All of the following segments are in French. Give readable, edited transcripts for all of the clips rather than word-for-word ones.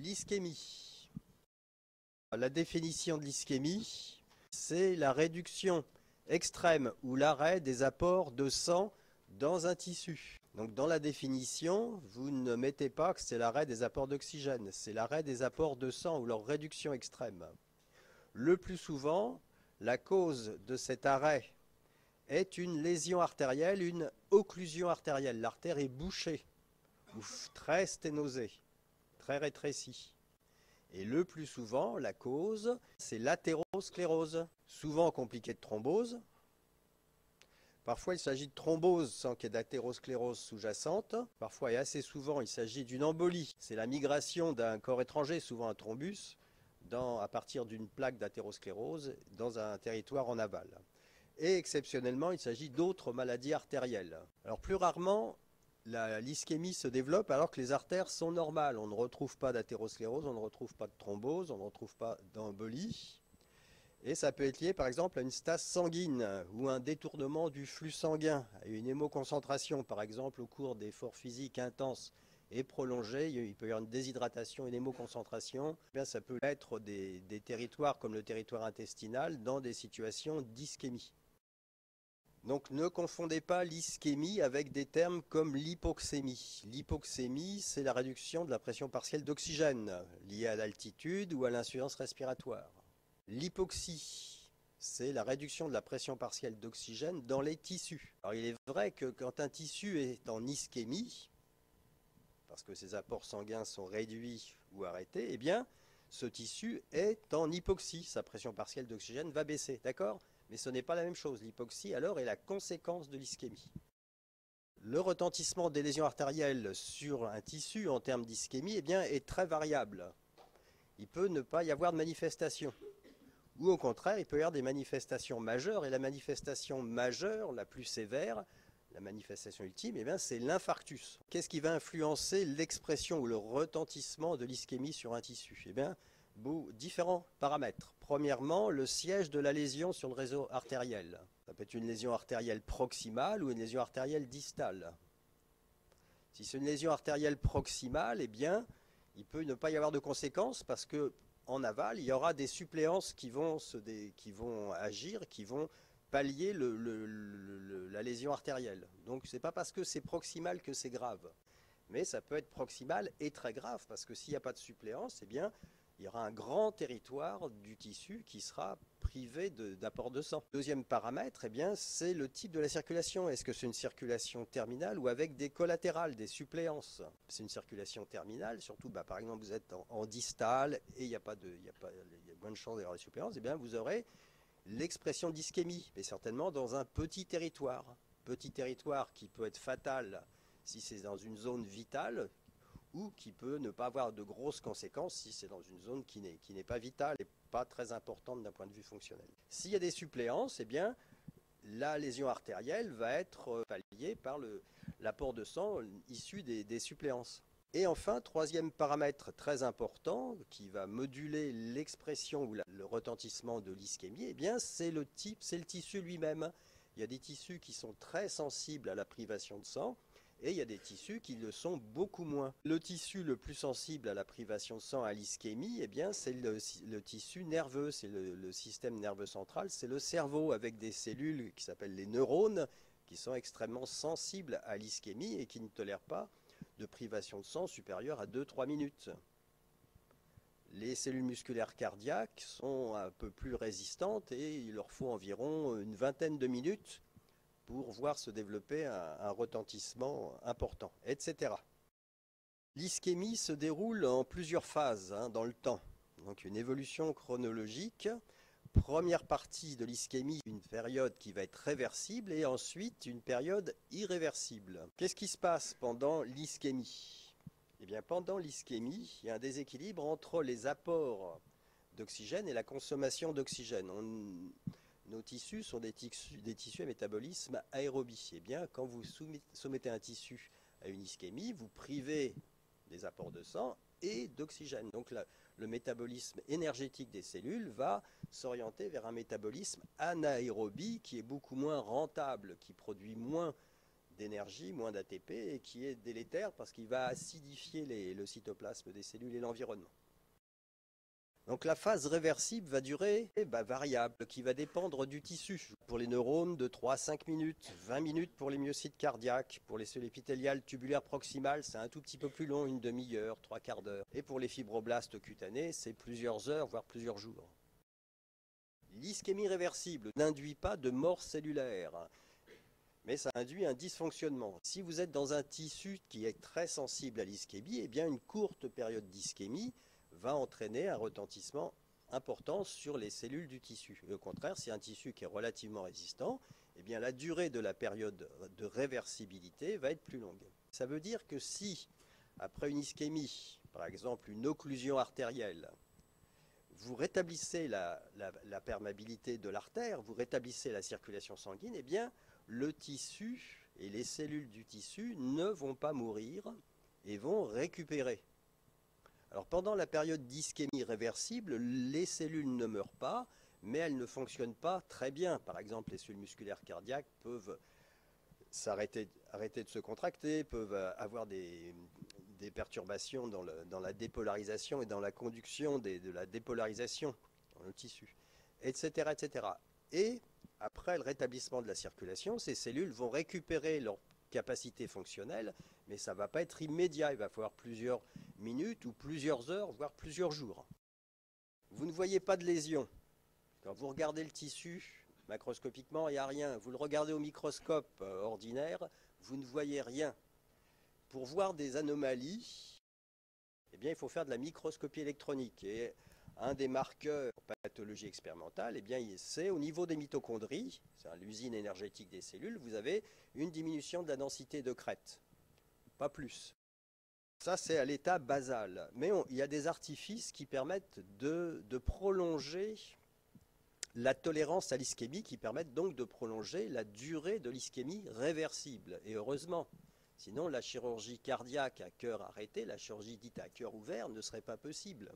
L'ischémie. La définition de l'ischémie, c'est la réduction extrême ou l'arrêt des apports de sang dans un tissu. Donc dans la définition, vous ne mettez pas que c'est l'arrêt des apports d'oxygène, c'est l'arrêt des apports de sang ou leur réduction extrême. Le plus souvent, la cause de cet arrêt est une lésion artérielle, une occlusion artérielle. L'artère est bouchée ou très sténosée, très rétrécie. Et le plus souvent, la cause, c'est l'athérosclérose, souvent compliquée de thrombose. Parfois, il s'agit de thrombose sans qu'il y ait d'athérosclérose sous-jacente. Parfois, et assez souvent, il s'agit d'une embolie. C'est la migration d'un corps étranger, souvent un thrombus, à partir d'une plaque d'athérosclérose dans un territoire en aval. Et exceptionnellement, il s'agit d'autres maladies artérielles. Alors plus rarement, l'ischémie se développe alors que les artères sont normales. On ne retrouve pas d'athérosclérose, on ne retrouve pas de thrombose, on ne retrouve pas d'embolie. Et ça peut être lié par exemple à une stase sanguine ou un détournement du flux sanguin, à une hémoconcentration par exemple au cours d'efforts physiques intenses et prolongés. Il peut y avoir une déshydratation, une hémoconcentration. Bien, ça peut être des territoires comme le territoire intestinal dans des situations d'ischémie. Donc ne confondez pas l'ischémie avec des termes comme l'hypoxémie. L'hypoxémie, c'est la réduction de la pression partielle d'oxygène liée à l'altitude ou à l'insuffisance respiratoire. L'hypoxie, c'est la réduction de la pression partielle d'oxygène dans les tissus. Alors il est vrai que quand un tissu est en ischémie, parce que ses apports sanguins sont réduits ou arrêtés, eh bien ce tissu est en hypoxie. Sa pression partielle d'oxygène va baisser, d'accord ? Mais ce n'est pas la même chose. L'hypoxie, alors, est la conséquence de l'ischémie. Le retentissement des lésions artérielles sur un tissu en termes d'ischémie est très variable. Il peut ne pas y avoir de manifestation. Ou au contraire, il peut y avoir des manifestations majeures. Et la manifestation majeure, la plus sévère, la manifestation ultime, c'est l'infarctus. Qu'est-ce qui va influencer l'expression ou le retentissement de l'ischémie sur un tissu ? Différents paramètres. Premièrement, le siège de la lésion sur le réseau artériel. Ça peut être une lésion artérielle proximale ou une lésion artérielle distale. Si c'est une lésion artérielle proximale, il peut ne pas y avoir de conséquences parce que en aval, il y aura des suppléances qui vont agir, qui vont pallier la lésion artérielle. Donc ce n'est pas parce que c'est proximal que c'est grave. Mais ça peut être proximal et très grave parce que s'il n'y a pas de suppléance, il y aura un grand territoire du tissu qui sera privé d'apport de sang. Deuxième paramètre, c'est le type de la circulation. Est-ce que c'est une circulation terminale ou avec des collatérales, des suppléances ? C'est une circulation terminale, surtout par exemple vous êtes en distal et il y a moins de chances d'avoir des suppléances, vous aurez l'expression d'ischémie, mais certainement dans un petit territoire. Petit territoire qui peut être fatal si c'est dans une zone vitale, ou qui peut ne pas avoir de grosses conséquences si c'est dans une zone qui n'est pas vitale et pas très importante d'un point de vue fonctionnel. S'il y a des suppléances, la lésion artérielle va être palliée par l'apport de sang issu des suppléances. Et enfin, troisième paramètre très important qui va moduler l'expression ou le retentissement de l'ischémie, c'est le tissu lui-même. Il y a des tissus qui sont très sensibles à la privation de sang, et il y a des tissus qui le sont beaucoup moins. Le tissu le plus sensible à la privation de sang, à l'ischémie, c'est le tissu nerveux, c'est le système nerveux central, c'est le cerveau avec des cellules qui s'appellent les neurones, qui sont extrêmement sensibles à l'ischémie et qui ne tolèrent pas de privation de sang supérieure à 2-3 minutes. Les cellules musculaires cardiaques sont un peu plus résistantes et il leur faut environ une vingtaine de minutes pour voir se développer un retentissement important, etc. L'ischémie se déroule en plusieurs phases dans le temps. Donc une évolution chronologique. Première partie de l'ischémie, une période qui va être réversible et ensuite une période irréversible. Qu'est-ce qui se passe pendant l'ischémie ? Pendant l'ischémie, il y a un déséquilibre entre les apports d'oxygène et la consommation d'oxygène. Nos tissus sont des tissus à métabolisme aérobie. Quand vous soumettez un tissu à une ischémie, vous privez des apports de sang et d'oxygène. Donc le métabolisme énergétique des cellules va s'orienter vers un métabolisme anaérobie qui est beaucoup moins rentable, qui produit moins d'énergie, moins d'ATP, et qui est délétère parce qu'il va acidifier le cytoplasme des cellules et l'environnement. Donc la phase réversible va durer variable, qui va dépendre du tissu. Pour les neurones, de 3 à 5 minutes, 20 minutes pour les myocytes cardiaques, pour les cellules épithéliales tubulaires proximales, c'est un tout petit peu plus long, une demi-heure, 3/4 d'heure. Et pour les fibroblastes cutanés, c'est plusieurs heures, voire plusieurs jours. L'ischémie réversible n'induit pas de mort cellulaire, mais ça induit un dysfonctionnement. Si vous êtes dans un tissu qui est très sensible à l'ischémie, eh bien une courte période d'ischémie va entraîner un retentissement important sur les cellules du tissu. Et au contraire, si un tissu qui est relativement résistant, eh bien la durée de la période de réversibilité va être plus longue. Ça veut dire que si, après une ischémie, par exemple une occlusion artérielle, vous rétablissez la perméabilité de l'artère, vous rétablissez la circulation sanguine, eh bien le tissu et les cellules du tissu ne vont pas mourir et vont récupérer. Alors pendant la période d'ischémie réversible, les cellules ne meurent pas, mais elles ne fonctionnent pas très bien. Par exemple, les cellules musculaires cardiaques peuvent arrêter de se contracter, peuvent avoir des perturbations dans la dépolarisation et dans la conduction de la dépolarisation dans le tissu, etc., etc. Et après le rétablissement de la circulation, ces cellules vont récupérer leur capacité fonctionnelle, mais ça ne va pas être immédiat. Il va falloir plusieurs minutes ou plusieurs heures, voire plusieurs jours. Vous ne voyez pas de lésion. Quand vous regardez le tissu, macroscopiquement, il n'y a rien. Vous le regardez au microscope ordinaire, vous ne voyez rien. Pour voir des anomalies, eh bien, il faut faire de la microscopie électronique. Et un des marqueurs en pathologie expérimentale, eh bien, c'est au niveau des mitochondries, c'est l'usine énergétique des cellules, vous avez une diminution de la densité de crête. Pas plus. Ça, c'est à l'état basal. Mais il y a des artifices qui permettent de prolonger la tolérance à l'ischémie, qui permettent donc de prolonger la durée de l'ischémie réversible. Et heureusement. Sinon, la chirurgie cardiaque à cœur arrêté, la chirurgie dite à cœur ouvert, ne serait pas possible.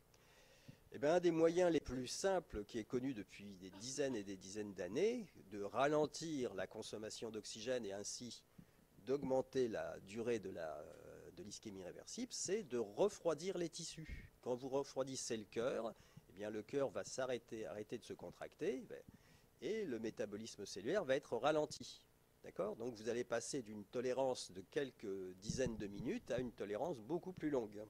Eh bien, un des moyens les plus simples qui est connu depuis des dizaines et des dizaines d'années, de ralentir la consommation d'oxygène et ainsi d'augmenter la durée de l'ischémie réversible, c'est de refroidir les tissus. Quand vous refroidissez le cœur, eh bien, le cœur va arrêter de se contracter et le métabolisme cellulaire va être ralenti. D'accord ? Donc vous allez passer d'une tolérance de quelques dizaines de minutes à une tolérance beaucoup plus longue.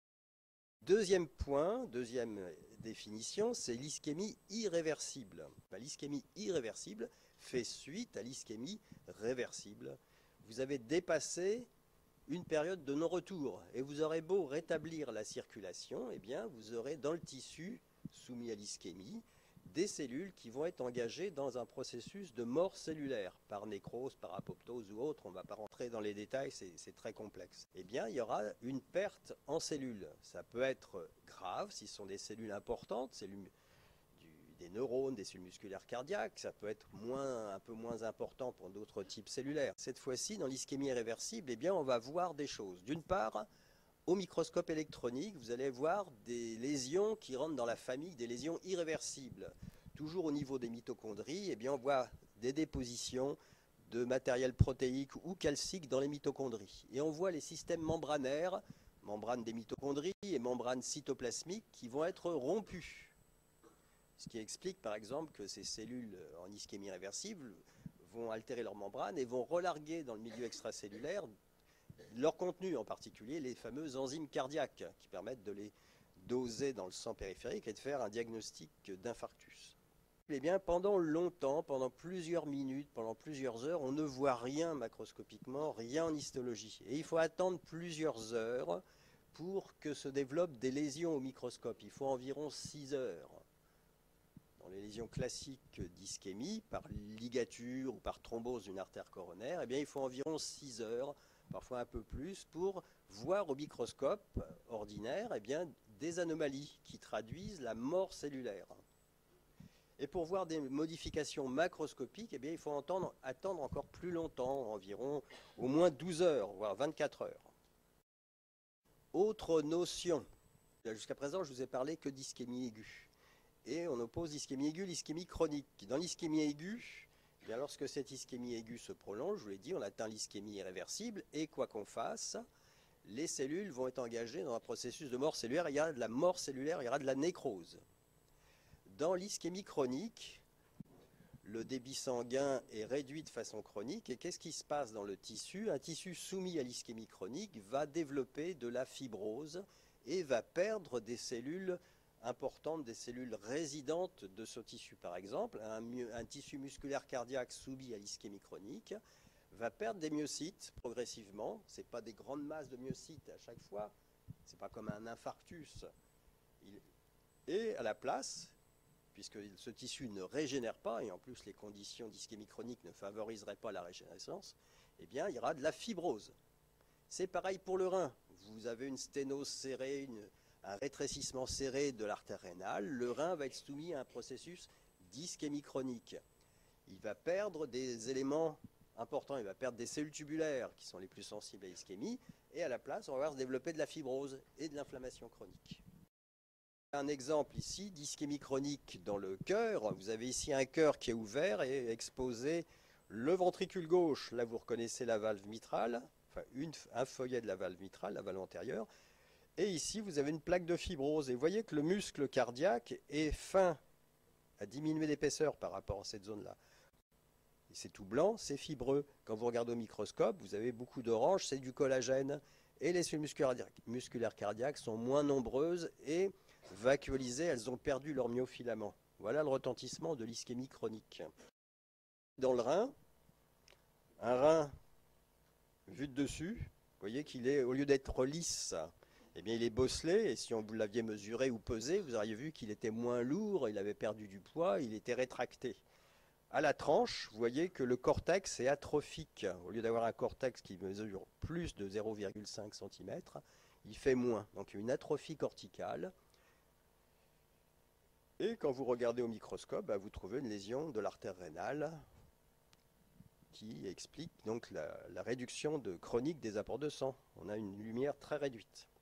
Deuxième point, deuxième définition, c'est l'ischémie irréversible. L'ischémie irréversible fait suite à l'ischémie réversible. Vous avez dépassé une période de non-retour et vous aurez beau rétablir la circulation, eh bien vous aurez dans le tissu soumis à l'ischémie des cellules qui vont être engagées dans un processus de mort cellulaire, par nécrose, par apoptose ou autre, on ne va pas rentrer dans les détails, c'est très complexe. Eh bien, il y aura une perte en cellules. Ça peut être grave si ce sont des cellules importantes, des neurones, des cellules musculaires cardiaques, ça peut être un peu moins important pour d'autres types cellulaires. Cette fois-ci, dans l'ischémie irréversible, eh bien, on va voir des choses. D'une part, au microscope électronique, vous allez voir des lésions qui rentrent dans la famille des lésions irréversibles. Toujours au niveau des mitochondries, eh bien, on voit des dépositions de matériel protéique ou calcique dans les mitochondries. Et on voit les systèmes membranaires, membrane des mitochondries et membrane cytoplasmique, qui vont être rompus. Ce qui explique par exemple que ces cellules en ischémie réversible vont altérer leur membrane et vont relarguer dans le milieu extracellulaire leur contenu, en particulier les fameuses enzymes cardiaques qui permettent de les doser dans le sang périphérique et de faire un diagnostic d'infarctus. Eh bien, pendant longtemps, pendant plusieurs minutes, pendant plusieurs heures, on ne voit rien macroscopiquement, rien en histologie. Et il faut attendre plusieurs heures pour que se développent des lésions au microscope. Il faut environ 6 heures. Dans les lésions classiques d'ischémie, par ligature ou par thrombose d'une artère coronaire, eh bien, il faut environ 6 heures, parfois un peu plus, pour voir au microscope ordinaire eh bien, des anomalies qui traduisent la mort cellulaire. Et pour voir des modifications macroscopiques, eh bien, il faut attendre encore plus longtemps, environ au moins 12 heures, voire 24 heures. Autre notion. Jusqu'à présent, je vous ai parlé que d'ischémie aiguë. Et on oppose l'ischémie aiguë, l'ischémie chronique. Dans l'ischémie aiguë, Bien, lorsque cette ischémie aiguë se prolonge, je vous l'ai dit, on atteint l'ischémie irréversible et quoi qu'on fasse, les cellules vont être engagées dans un processus de mort cellulaire. Il y a de la mort cellulaire, il y aura de la nécrose. Dans l'ischémie chronique, le débit sanguin est réduit de façon chronique et qu'est-ce qui se passe dans le tissu? Un tissu soumis à l'ischémie chronique va développer de la fibrose et va perdre des cellules importantes, des cellules résidentes de ce tissu. Par exemple, un tissu musculaire cardiaque soumis à l'ischémie chronique va perdre des myocytes progressivement. Ce n'est pas des grandes masses de myocytes à chaque fois, ce n'est pas comme un infarctus. Et à la place, puisque ce tissu ne régénère pas, et en plus les conditions d'ischémie chronique ne favoriseraient pas la régénérescence, eh bien il y aura de la fibrose. C'est pareil pour le rein. Vous avez une sténose serrée, un rétrécissement serré de l'artère rénale. Le rein va être soumis à un processus d'ischémie chronique. Il va perdre des éléments importants. Il va perdre des cellules tubulaires qui sont les plus sensibles à l'ischémie. Et à la place, on va voir se développer de la fibrose et de l'inflammation chronique. Un exemple ici d'ischémie chronique dans le cœur. Vous avez ici un cœur qui est ouvert et exposé le ventricule gauche. Là, vous reconnaissez la valve mitrale, enfin un feuillet de la valve mitrale, la valve antérieure. Et ici, vous avez une plaque de fibrose. Et vous voyez que le muscle cardiaque est fin, à diminuer d'épaisseur par rapport à cette zone-là. C'est tout blanc, c'est fibreux. Quand vous regardez au microscope, vous avez beaucoup d'orange, c'est du collagène. Et les cellules musculaires cardiaques sont moins nombreuses et vacuolisées, elles ont perdu leur myofilament. Voilà le retentissement de l'ischémie chronique. Dans le rein, un rein vu de dessus, vous voyez qu'il est, au lieu d'être lisse, eh bien il est bosselé, et si vous l'aviez mesuré ou pesé, vous auriez vu qu'il était moins lourd, il avait perdu du poids, il était rétracté. À la tranche, vous voyez que le cortex est atrophique. Au lieu d'avoir un cortex qui mesure plus de 0,5 cm, il fait moins. Donc une atrophie corticale. Et quand vous regardez au microscope, vous trouvez une lésion de l'artère rénale qui explique donc la réduction chronique des apports de sang. On a une lumière très réduite.